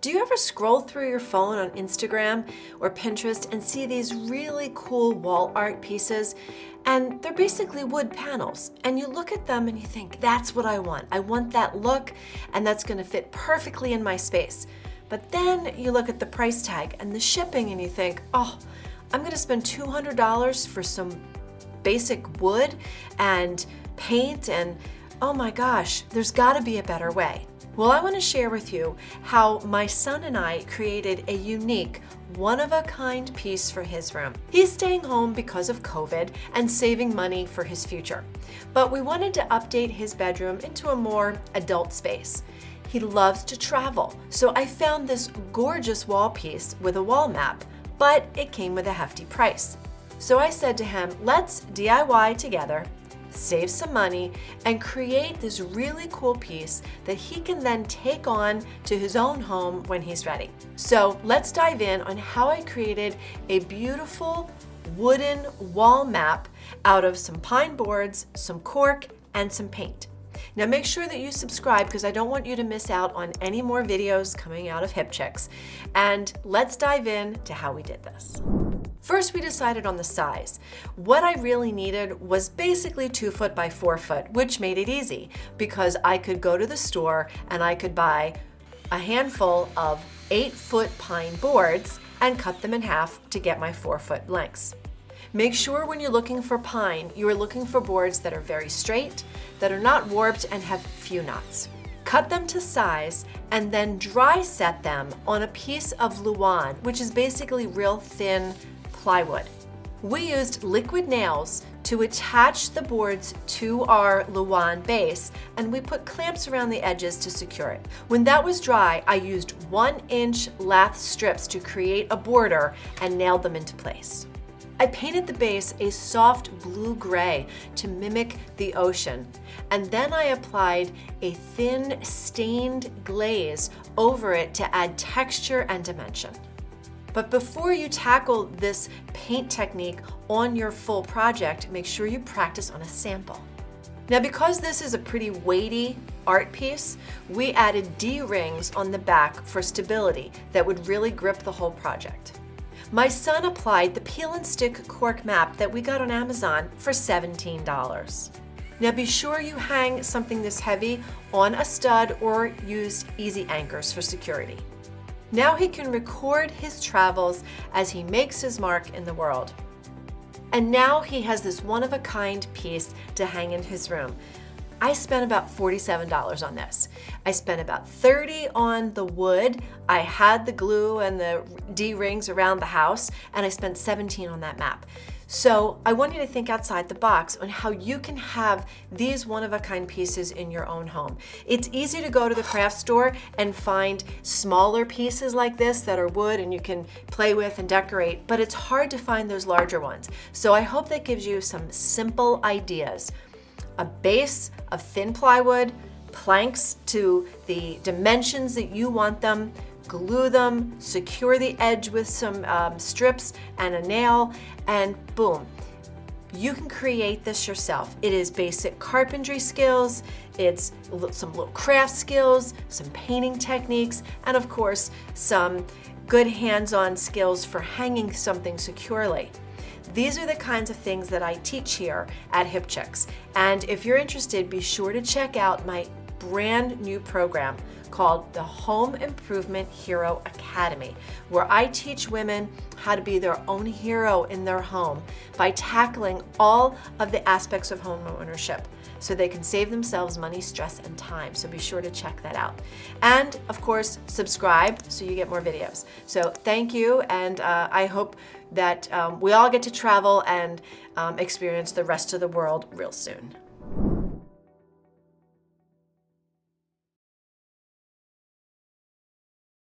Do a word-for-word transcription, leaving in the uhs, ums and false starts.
Do you ever scroll through your phone on Instagram or Pinterest and see these really cool wall art pieces? And they're basically wood panels. And you look at them and you think, that's what I want. I want that look, and that's gonna fit perfectly in my space. But then you look at the price tag and the shipping and you think, oh, I'm gonna spend two hundred dollars for some basic wood and paint, and oh my gosh, there's gotta be a better way. Well, I want to share with you how my son and I created a unique, one-of-a-kind piece for his room. He's staying home because of COVID and saving money for his future. But we wanted to update his bedroom into a more adult space. He loves to travel, so I found this gorgeous wall piece with a wall map, but it came with a hefty price. So I said to him, let's D I Y together, save some money, and create this really cool piece that he can then take on to his own home when he's ready. So let's dive in on how I created a beautiful wooden wall map out of some pine boards, some cork, and some paint. Now make sure that you subscribe because I don't want you to miss out on any more videos coming out of Hip Chicks. And let's dive in to how we did this. First, we decided on the size. What I really needed was basically two foot by four foot, which made it easy because I could go to the store and I could buy a handful of eight foot pine boards and cut them in half to get my four foot lengths. Make sure when you're looking for pine, you are looking for boards that are very straight, that are not warped and have few knots. Cut them to size and then dry set them on a piece of Luan, which is basically real thin plywood. We used liquid nails to attach the boards to our Luan base, and we put clamps around the edges to secure it. When that was dry, I used one inch lath strips to create a border and nailed them into place. I painted the base a soft blue-gray to mimic the ocean, and then I applied a thin stained glaze over it to add texture and dimension. But before you tackle this paint technique on your full project, make sure you practice on a sample. Now, because this is a pretty weighty art piece, we added D-rings on the back for stability that would really grip the whole project. My son applied the peel and stick cork map that we got on Amazon for seventeen dollars. Now be sure you hang something this heavy on a stud or use easy anchors for security. Now he can record his travels as he makes his mark in the world. And now he has this one-of-a-kind piece to hang in his room. I spent about forty-seven dollars on this. I spent about thirty dollars on the wood. I had the glue and the D-rings around the house, and I spent seventeen dollars on that map. So I want you to think outside the box on how you can have these one-of-a-kind pieces in your own home. It's easy to go to the craft store and find smaller pieces like this that are wood and you can play with and decorate, but it's hard to find those larger ones. So I hope that gives you some simple ideas. A base of thin plywood, planks to the dimensions that you want them, glue them, secure the edge with some um, strips and a nail, and boom. You can create this yourself. It is basic carpentry skills, it's some little craft skills, some painting techniques, and of course, some good hands-on skills for hanging something securely. These are the kinds of things that I teach here at Hip Chicks. And if you're interested, be sure to check out my brand new program called the Home Improvement Hero Academy, where I teach women how to be their own hero in their home by tackling all of the aspects of home ownership so they can save themselves money, stress, and time. So be sure to check that out. And of course, subscribe so you get more videos. So thank you, and uh, I hope that um, we all get to travel and um, experience the rest of the world real soon.